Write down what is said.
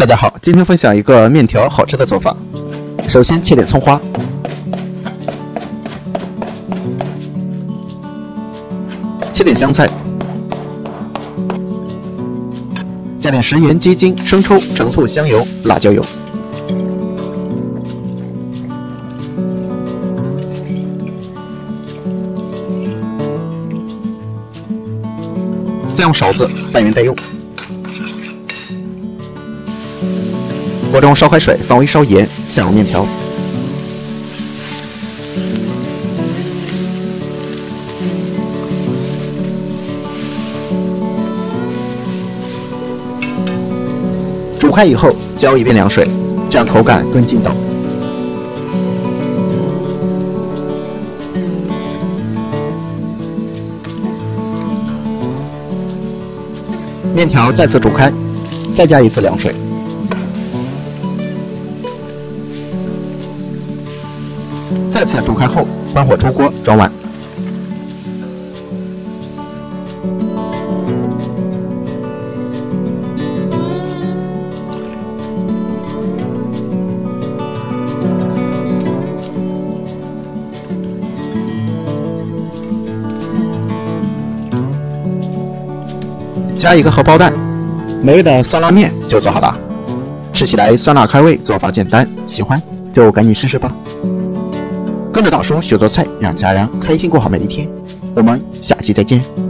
大家好，今天分享一个面条好吃的做法。首先切点葱花，切点香菜，加点食盐、鸡精、生抽、陈醋、香油、辣椒油，再用勺子拌匀带肉。锅中烧开水，放微烧盐，下入面条，煮开以后浇一遍凉水，这样口感更劲道。面条再次煮开，再加一次凉水。再次煮开后，关火出锅，装碗。加一个荷包蛋，美味的酸辣面就做好了。吃起来酸辣开胃，做法简单，喜欢就赶紧试试吧。跟着大叔学做菜，让家人开心过好每一天。我们下期再见。